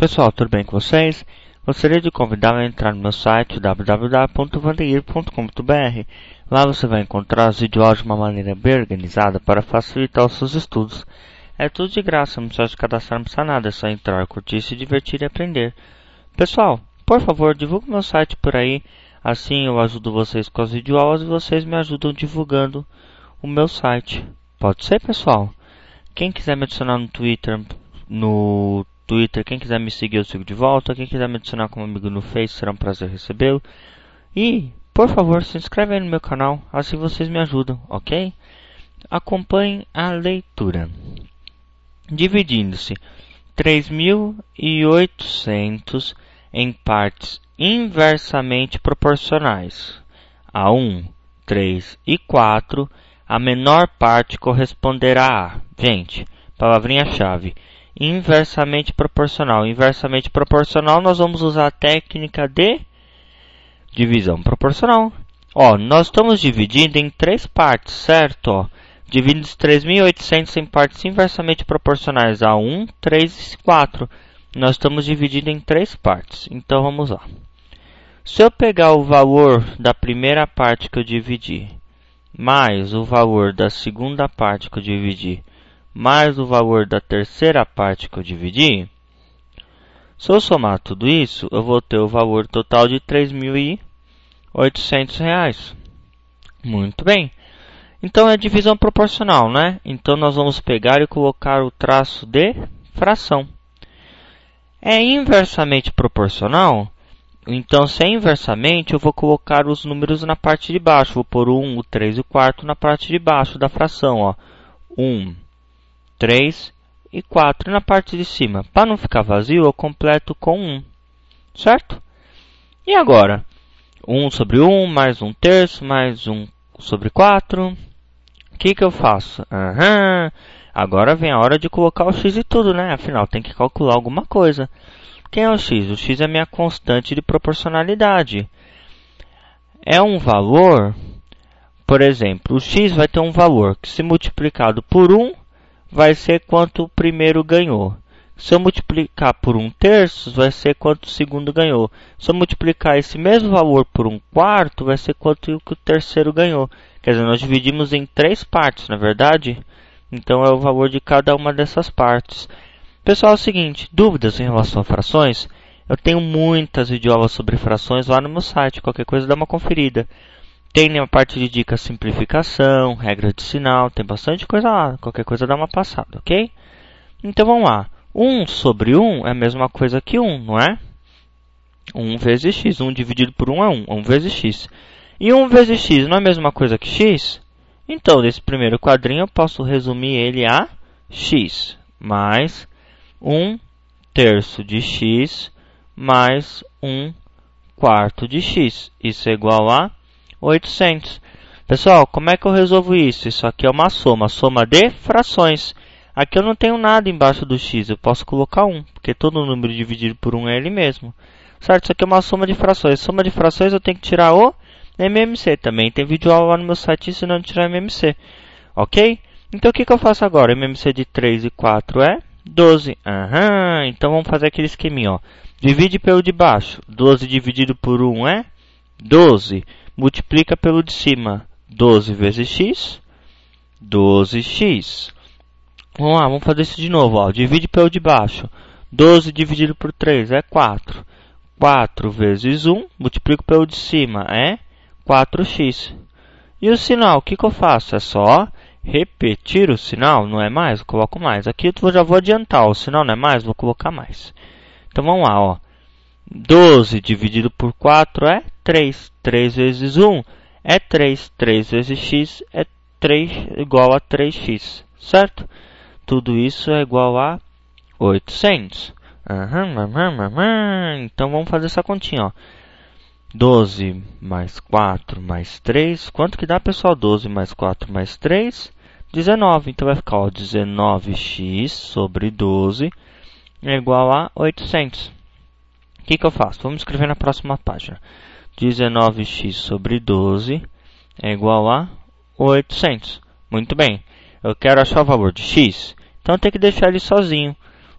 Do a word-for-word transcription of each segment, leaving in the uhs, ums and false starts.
Pessoal, tudo bem com vocês? Gostaria de convidá-lo a entrar no meu site w w w ponto vandeir ponto com ponto b r. Lá você vai encontrar os videoaulas de uma maneira bem organizada para facilitar os seus estudos. É tudo de graça, não precisa se cadastrar, não precisa nada, é só entrar, curtir, se divertir e aprender. Pessoal, por favor, divulgue meu site por aí, assim eu ajudo vocês com as videoaulas e vocês me ajudam divulgando o meu site. Pode ser, pessoal? Quem quiser me adicionar no Twitter, no Twitter, quem quiser me seguir eu sigo de volta. Quem quiser me adicionar como amigo no Face, será um prazer recebê-lo. E, por favor, se inscreve aí no meu canal, assim vocês me ajudam, ok? Acompanhem a leitura. Dividindo-se três mil e oitocentos em partes inversamente proporcionais a um, três e quatro, a menor parte corresponderá a... Gente, palavrinha-chave. Inversamente proporcional. Inversamente proporcional, nós vamos usar a técnica de divisão proporcional. Ó, nós estamos dividindo em três partes, certo? Ó, dividindo os três mil e oitocentos em partes inversamente proporcionais a um, três e quatro. Nós estamos dividindo em três partes. Então, vamos lá. Se eu pegar o valor da primeira parte que eu dividi, mais o valor da segunda parte que eu dividi, mais o valor da terceira parte que eu dividi, se eu somar tudo isso, eu vou ter o valor total de três mil e oitocentos reais. Muito bem. Então é divisão proporcional, né? Então nós vamos pegar e colocar o traço de fração. É inversamente proporcional? Então, se é inversamente, eu vou colocar os números na parte de baixo. Vou pôr o um, o três e o quatro na parte de baixo da fração. Ó. um, três e quatro na parte de cima. Para não ficar vazio, eu completo com um. Certo? E agora? um sobre um, mais um terço, mais um sobre quatro. O que, que eu faço? Uhum. Agora vem a hora de colocar o x e tudo, né? Afinal, tem que calcular alguma coisa. Quem é o x? O x é a minha constante de proporcionalidade. É um valor, por exemplo, o x vai ter um valor que, se multiplicado por um, vai ser quanto o primeiro ganhou. Se eu multiplicar por um terço, vai ser quanto o segundo ganhou. Se eu multiplicar esse mesmo valor por um quarto, vai ser quanto o terceiro ganhou. Quer dizer, nós dividimos em três partes, na verdade? Então, é o valor de cada uma dessas partes. Pessoal, é o seguinte, dúvidas em relação a frações? Eu tenho muitas videoaulas sobre frações lá no meu site, qualquer coisa dá uma conferida. Tem a parte de dicas, simplificação, regra de sinal, tem bastante coisa lá, qualquer coisa dá uma passada, ok? Então vamos lá, um sobre um é a mesma coisa que um, não é? um vezes x, um dividido por um é um, um vezes x. E um vezes x não é a mesma coisa que x? Então, desse primeiro quadrinho eu posso resumir ele a x mais um terço de x mais um quarto de x. Isso é igual a oitocentos. Pessoal, como é que eu resolvo isso? Isso aqui é uma soma, soma de frações. Aqui eu não tenho nada embaixo do x, eu posso colocar um, porque todo número dividido por um é ele mesmo. Certo? Isso aqui é uma soma de frações. Soma de frações eu tenho que tirar o M M C também. Tem vídeo lá no meu site ensinando a tirar M M C. Ok? Então o que, que eu faço agora? M M C de três e quatro é doze. Aham, então vamos fazer aquele esqueminha, ó. Divide pelo de baixo. doze dividido por um é doze. Multiplica pelo de cima. doze vezes x. doze x. Vamos lá, vamos fazer isso de novo, ó. Divide pelo de baixo. doze dividido por três é quatro. quatro vezes um. Multiplico pelo de cima. É quatro x. E o sinal, o que, que eu faço? É só repetir o sinal, não é mais? Eu coloco mais. Aqui eu já vou adiantar, o sinal não é mais, vou colocar mais. Então vamos lá, ó. doze dividido por quatro é três. três vezes um é três. três vezes x é três, igual a três x. Certo? Tudo isso é igual a oitocentos. Uhum, uhum, uhum. Então vamos fazer essa continha, ó. doze mais quatro mais três. Quanto que dá, pessoal? doze mais quatro mais três. dezenove. Então vai ficar, ó, dezenove x sobre doze é igual a oitocentos. O que, que eu faço? Vamos escrever na próxima página. dezenove x sobre doze é igual a oitocentos. Muito bem. Eu quero achar o valor de x. Então eu tenho que deixar ele sozinho.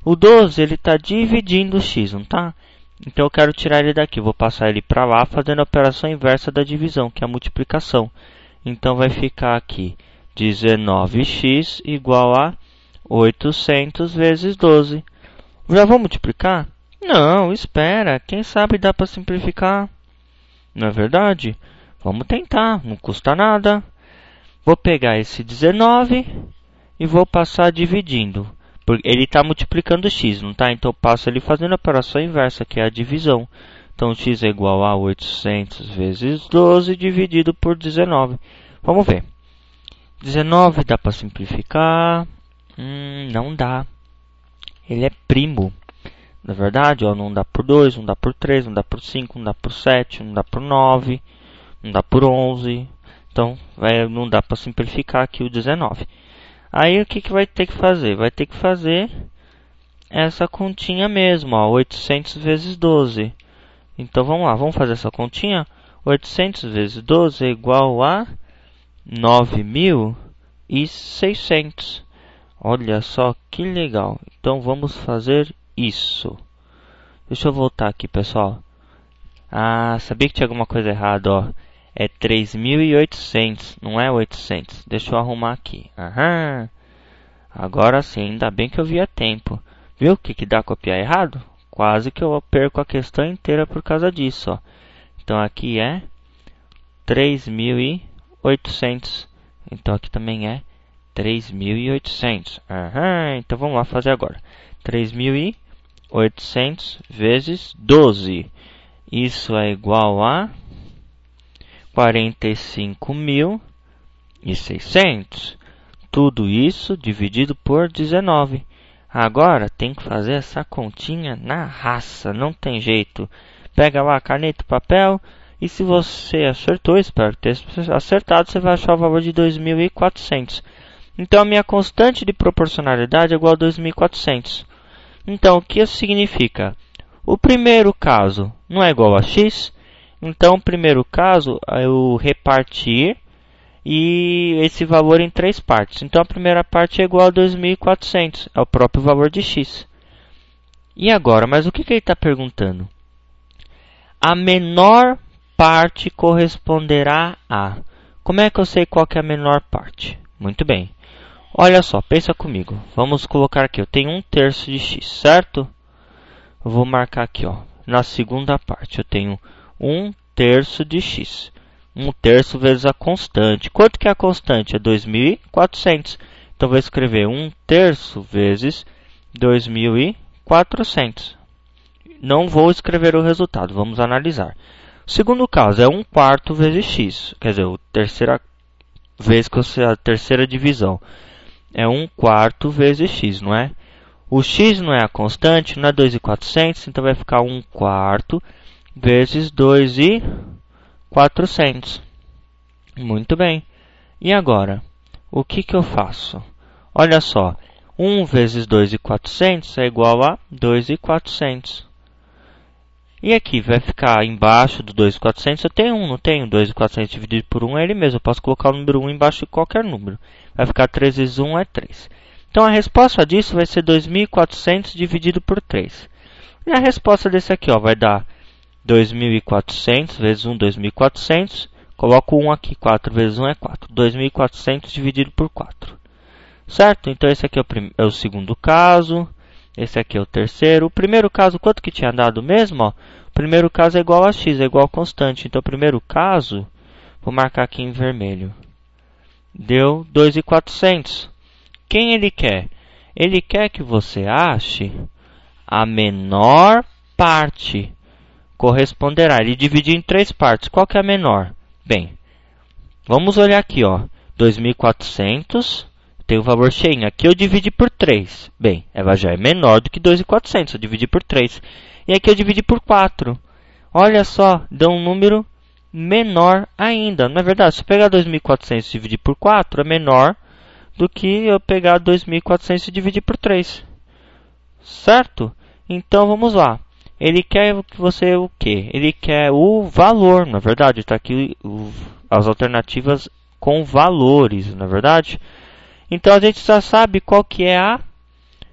O doze ele está dividindo o x, não está? Então eu quero tirar ele daqui, vou passar ele para lá fazendo a operação inversa da divisão, que é a multiplicação. Então vai ficar aqui dezenove x igual a oitocentos vezes doze. Já vou multiplicar? Não, espera, quem sabe dá para simplificar. Não é verdade? Vamos tentar, não custa nada. Vou pegar esse dezenove e vou passar dividindo. Porque ele está multiplicando x, não está? Então eu passo ele fazendo a operação inversa, que é a divisão. Então x é igual a oitocentos vezes doze dividido por dezenove. Vamos ver. dezenove dá para simplificar? Hum, não dá. Ele é primo. Na verdade, ó, não dá por dois, não dá por três, não dá por cinco, não dá por sete, não dá por nove, não dá por onze. Então, vai, não dá para simplificar aqui o dezenove. Aí, o que, que vai ter que fazer? Vai ter que fazer essa continha mesmo, ó, oitocentos vezes doze. Então, vamos lá, vamos fazer essa continha. oitocentos vezes doze é igual a nove mil e seiscentos. Olha só que legal. Então, vamos fazer isso. Deixa eu voltar aqui, pessoal. Ah, sabia que tinha alguma coisa errada, ó. É três mil e oitocentos, não é oitocentos. Deixa eu arrumar aqui. Aham. Agora sim, ainda bem que eu vi a tempo. Viu o que, que dá copiar errado? Quase que eu perco a questão inteira por causa disso, ó. Então aqui é três mil e oitocentos. Então aqui também é três mil e oitocentos. Aham. Então vamos lá fazer agora. três mil e oitocentos vezes doze. Isso é igual a quarenta e cinco mil e seiscentos. Tudo isso dividido por dezenove. Agora tem que fazer essa continha na raça, não tem jeito. Pega lá caneta e papel e se você acertou, espero ter acertado, você vai achar o valor de dois mil e quatrocentos. Então a minha constante de proporcionalidade é igual a dois mil e quatrocentos. Então o que isso significa? O primeiro caso não é igual a x. Então, o primeiro caso, eu repartir e esse valor em três partes. Então, a primeira parte é igual a dois mil e quatrocentos, é o próprio valor de x. E agora, mas o que, que ele está perguntando? A menor parte corresponderá a... Como é que eu sei qual que é a menor parte? Muito bem. Olha só, pensa comigo. Vamos colocar aqui, eu tenho um terço de x, certo? Eu vou marcar aqui, ó, na segunda parte, eu tenho um terço de x. um terço vezes a constante. Quanto que é a constante? É dois mil e quatrocentos. Então, vou escrever um terço vezes dois mil e quatrocentos. Não vou escrever o resultado, vamos analisar. O segundo caso é um quarto vezes x. Quer dizer, a terceira vez que você, a terceira divisão. É um quarto vezes x, não é? O x não é a constante, não é dois mil e quatrocentos, então vai ficar um quarto vezes dois mil e quatrocentos. Muito bem. E agora, o que, que eu faço? Olha só, um vezes dois mil e quatrocentos é igual a dois mil e quatrocentos. E aqui vai ficar embaixo do dois mil e quatrocentos, eu tenho um, não tenho? dois mil e quatrocentos dividido por um é ele mesmo. Eu posso colocar o número um embaixo de qualquer número. Vai ficar três vezes um é três. Então, a resposta disso vai ser dois mil e quatrocentos dividido por três. E a resposta desse aqui, ó, vai dar dois mil e quatrocentos vezes um, dois mil e quatrocentos. Coloco um aqui, quatro vezes um é quatro. dois mil e quatrocentos dividido por quatro. Certo? Então, esse aqui é o, é o segundo caso. Esse aqui é o terceiro. O primeiro caso, quanto que tinha dado mesmo? Ó? O primeiro caso é igual a x, é igual a constante. Então, o primeiro caso, vou marcar aqui em vermelho. Deu dois mil e quatrocentos. Quem ele quer? Ele quer que você ache a menor parte. Corresponderá. Ele dividiu em três partes. Qual que é a menor? Bem, vamos olhar aqui, ó. dois mil e quatrocentos tem o valor cheinho. Aqui eu dividi por três. Bem, ela já é menor do que dois mil e quatrocentos. Eu dividi por três. E aqui eu dividi por quatro. Olha só, dá um número menor ainda. Não é verdade? Se eu pegar dois mil e quatrocentos e dividir por quatro, é menor do que eu pegar dois mil e quatrocentos e dividir por três. Certo? Então, vamos lá. Ele quer que você o quê? Ele quer o valor, na verdade. Está aqui o, as alternativas com valores, na verdade. Então, a gente já sabe qual que é a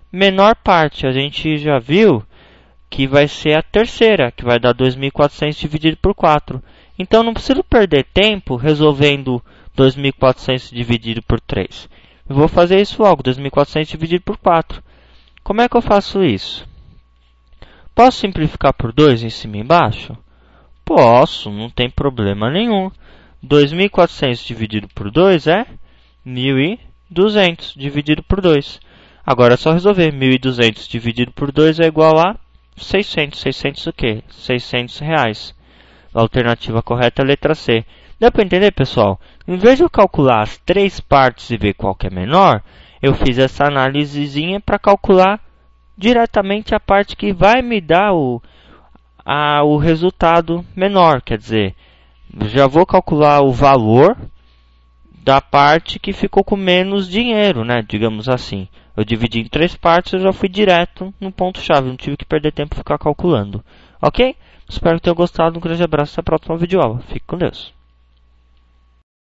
menor parte. A gente já viu que vai ser a terceira, que vai dar dois mil e quatrocentos dividido por quatro. Então não preciso perder tempo resolvendo dois mil e quatrocentos dividido por três. Eu vou fazer isso logo, dois mil e quatrocentos dividido por quatro. Como é que eu faço isso? Posso simplificar por dois em cima e embaixo? Posso, não tem problema nenhum. dois mil e quatrocentos dividido por dois é mil e duzentos dividido por dois. Agora é só resolver. mil e duzentos dividido por dois é igual a seiscentos. seiscentos o quê? seiscentos reais. A alternativa correta é a letra C. Dá para entender, pessoal? Em vez de eu calcular as três partes e ver qual que é menor, eu fiz essa análisezinha para calcular diretamente a parte que vai me dar o, a, o resultado menor. Quer dizer, já vou calcular o valor da parte que ficou com menos dinheiro, né? Digamos assim. Eu dividi em três partes, eu já fui direto no ponto-chave. Não tive que perder tempo ficar calculando. Ok? Espero que tenham gostado. Um grande abraço. Até a próxima videoaula. Fique com Deus.